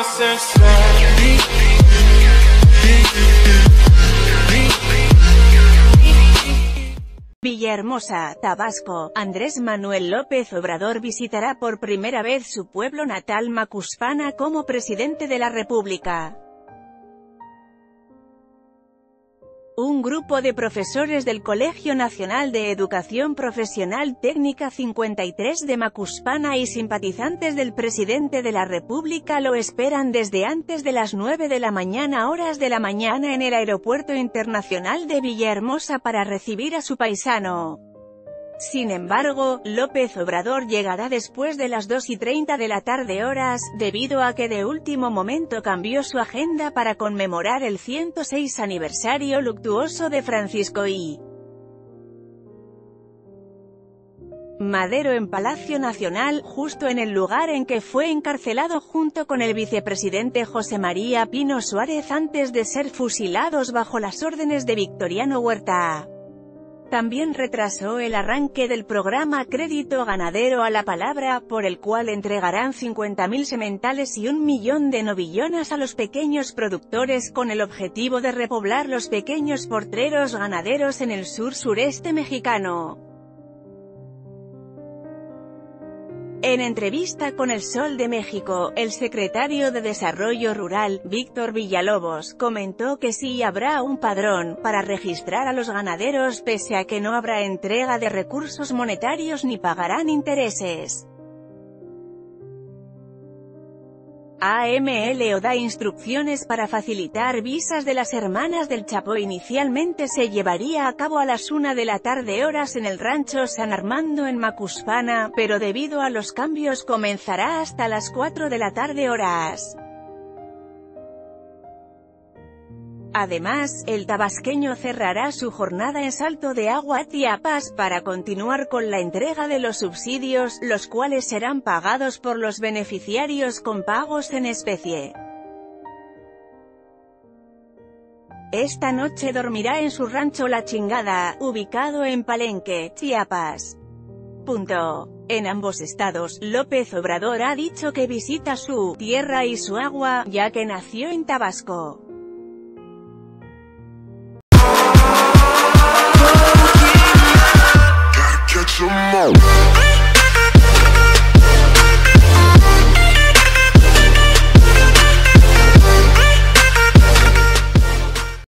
Villahermosa, Tabasco. Andrés Manuel López Obrador visitará por primera vez su pueblo natal Macuspana como presidente de la República. Un grupo de profesores del Colegio Nacional de Educación Profesional Técnica 53 de Macuspana y simpatizantes del presidente de la República lo esperan desde antes de las 9 de la mañana horas de la mañana en el Aeropuerto Internacional de Villahermosa para recibir a su paisano. Sin embargo, López Obrador llegará después de las 2:30 de la tarde horas, debido a que de último momento cambió su agenda para conmemorar el 106 aniversario luctuoso de Francisco I. Madero en Palacio Nacional, justo en el lugar en que fue encarcelado junto con el vicepresidente José María Pino Suárez antes de ser fusilados bajo las órdenes de Victoriano Huerta. También retrasó el arranque del programa Crédito Ganadero a la Palabra, por el cual entregarán 50.000 sementales y 1 millón de novillonas a los pequeños productores con el objetivo de repoblar los pequeños porteros ganaderos en el sur-sureste mexicano. En entrevista con El Sol de México, el secretario de Desarrollo Rural, Víctor Villalobos, comentó que sí habrá un padrón para registrar a los ganaderos pese a que no habrá entrega de recursos monetarios ni pagarán intereses. AMLO da instrucciones para facilitar visas de las hermanas del Chapo. Inicialmente se llevaría a cabo a las 1 de la tarde horas en el rancho San Armando en Macuspana, pero debido a los cambios comenzará hasta las 4 de la tarde horas. Además, el tabasqueño cerrará su jornada en Salto de Agua, Chiapas, para continuar con la entrega de los subsidios, los cuales serán pagados por los beneficiarios con pagos en especie. Esta noche dormirá en su rancho La Chingada, ubicado en Palenque, Chiapas. En ambos estados, López Obrador ha dicho que visita su tierra y su agua, ya que nació en Tabasco.